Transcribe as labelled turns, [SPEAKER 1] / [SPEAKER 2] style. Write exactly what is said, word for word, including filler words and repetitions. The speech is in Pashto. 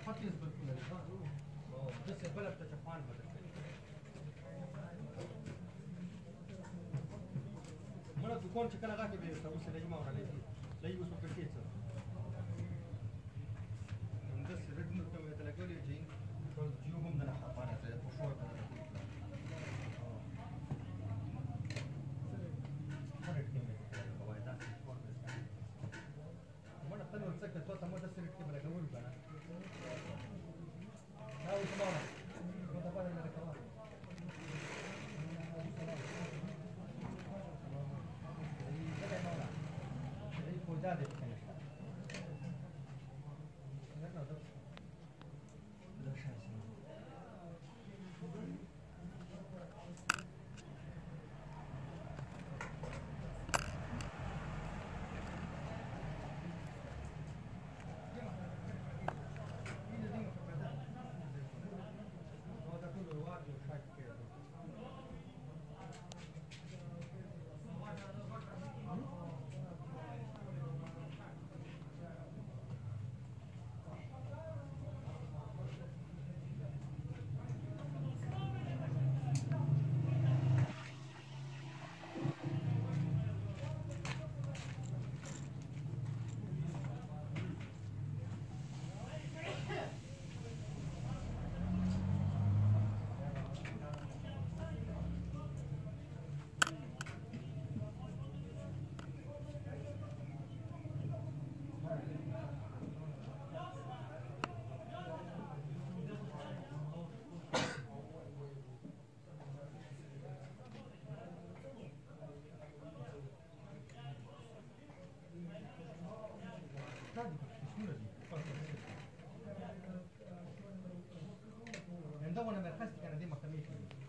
[SPEAKER 1] حتى يصبر كل هذا بس البلد تشفعان بدل مرة تكون شكلها غاكي بيسوي سليم ما ولا ليه لا يوسف كرتيت من بس ردنا كم يتلاقوا لي جين جيوبهم من حقنا زي بشور مرة تنو السكت توتا ما تسير كيف لك أقول بنا لا وكمان ما تبغى لنا كمان زادت كنشة لأنه ده ده شايف عندما انا مركزت كان دي مكتمية